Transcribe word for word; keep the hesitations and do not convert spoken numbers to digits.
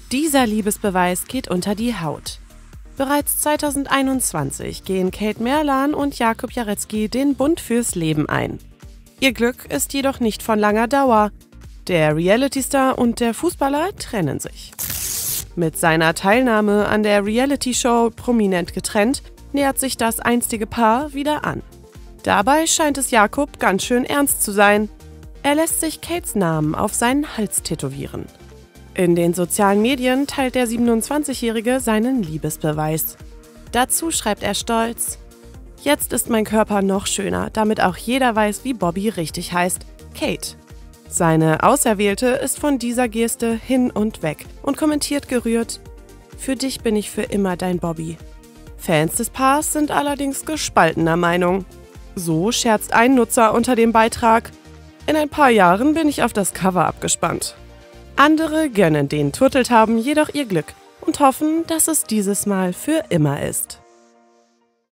Dieser Liebesbeweis geht unter die Haut. Bereits zweitausendeinundzwanzig gehen Kate Merlan und Jakub Jarecki den Bund fürs Leben ein. Ihr Glück ist jedoch nicht von langer Dauer. Der Reality-Star und der Fußballer trennen sich. Mit seiner Teilnahme an der Reality-Show Prominent getrennt nähert sich das einstige Paar wieder an. Dabei scheint es Jakub ganz schön ernst zu sein. Er lässt sich Kates Namen auf seinen Hals tätowieren. In den sozialen Medien teilt der siebenundzwanzigjährige seinen Liebesbeweis. Dazu schreibt er stolz: „Jetzt ist mein Körper noch schöner, damit auch jeder weiß, wie Bobby richtig heißt, Kate." Seine Auserwählte ist von dieser Geste hin und weg und kommentiert gerührt: „Für dich bin ich für immer dein Bobby." Fans des Paars sind allerdings gespaltener Meinung. So scherzt ein Nutzer unter dem Beitrag: „In ein paar Jahren bin ich auf das Cover abgespannt." Andere gönnen den Turteltauben jedoch ihr Glück und hoffen, dass es dieses Mal für immer ist.